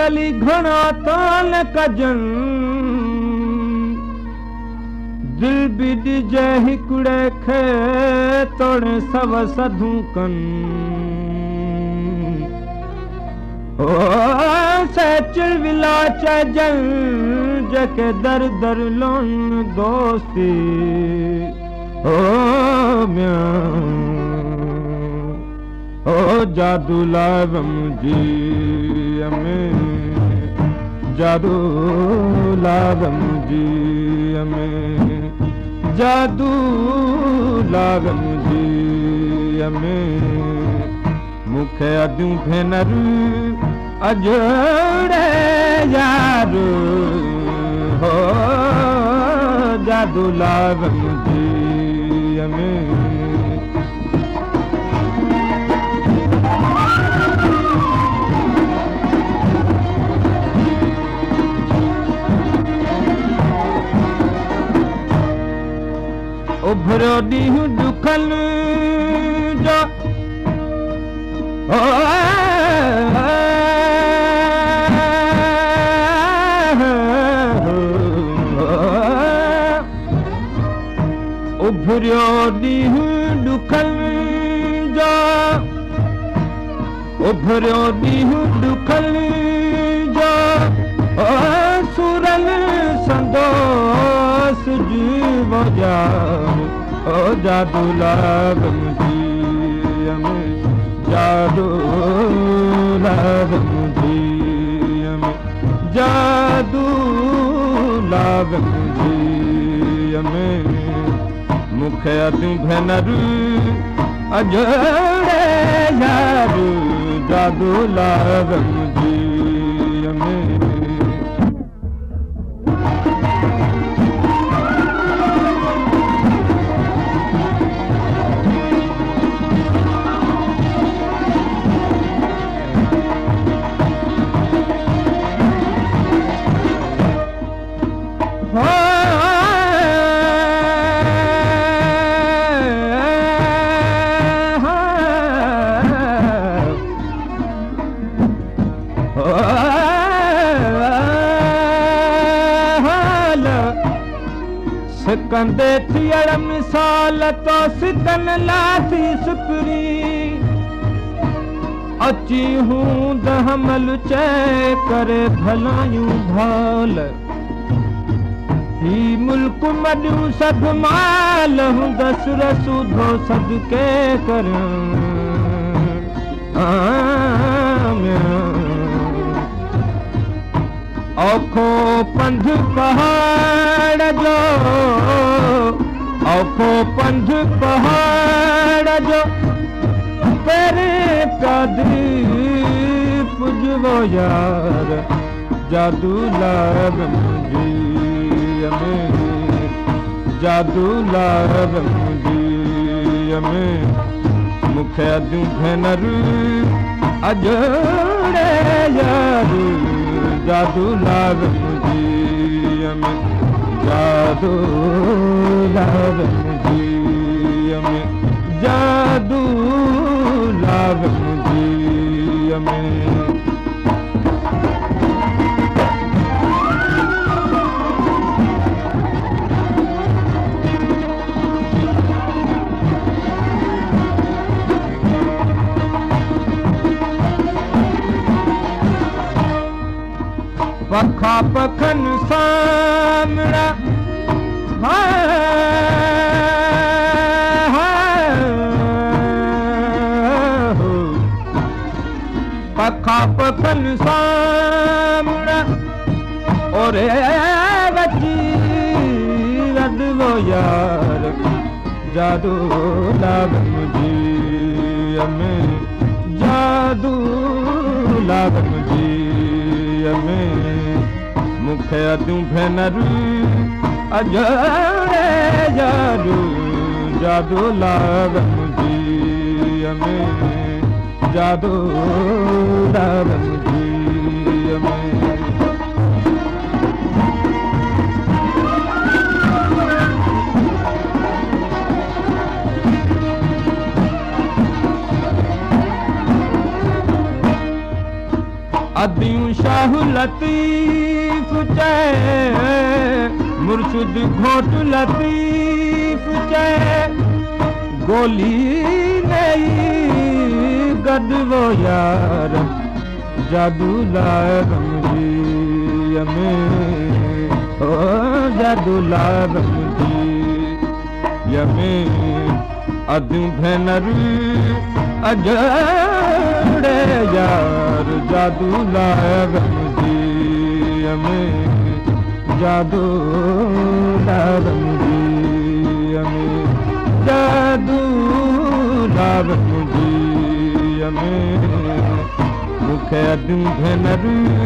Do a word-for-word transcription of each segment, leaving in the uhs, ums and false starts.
वली घणा तान कजन दिल भी ॾिजे हिकिड़े खे तोड़े सव सधू कन ओ सचल विला चजन जके दर दर लोन दोस्ती ओ म्या ओ जादू लावम जी में जादू लावम जी में जादू लावम जी में मुखे अदू भेनर अजड़े यार हो जादू लावम जी में उभरो ॾींहुं दुखन जो उभरियो ॾींहुं दुखन जो उभरियो ॾींहुं दुखन जो सुरन संदोस जीव जा ओ जादू लावम जी में जादू लावम जी में जादू लावम जी में मुखे अदू भेनर अजड़े यार जादू लावम जी में सिकंदे थियड़ मिसाल तो सिकन लाथी सुपरी अची हूं दहमल चे करे भलायूं भाल ही मुल्क मॾियूं सब माल हूं दस रसूधो सदके कर औखो पंध पहाड़ जो औखो पंध पहाड़ जो पेरे कादी पुजवो यार जादू लावम जी में जादू लावम जी में मुखे अदू भेनर अजड़े यार जादू लावम जी में जादू लावम जी में जादू लावम जी में पखा पखन सामड़ा पखा पखन सामड़ा और बची रदवो यार जादू लावम जी में जादू लावम जी में मुखे अदू भेनर अजड़े जादू जादू लावम जी में जादू लावम जी में अदियूं शाह शाहु लतीफ चए मुर्शिद घोट लतीफ चए गोली नहीं गदवो यार जादू लाए गमजी में ओ जादू लाए गमजी यमे अदू भेनर अजड़े यार जादू लाए गमजी में जादू लाए गमजी में जादू लाए गमजी में मुखे अदू भेनर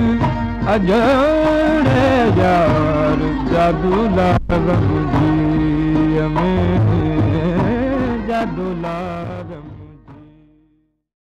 अजड़े यार जादू लाए गमजी में जादू लाए